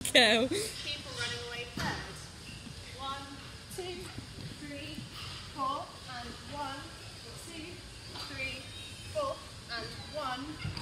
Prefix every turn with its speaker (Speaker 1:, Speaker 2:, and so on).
Speaker 1: go.
Speaker 2: People running away third. 1, 2, 3, 4, and 1, 2, 3, 4, and 1.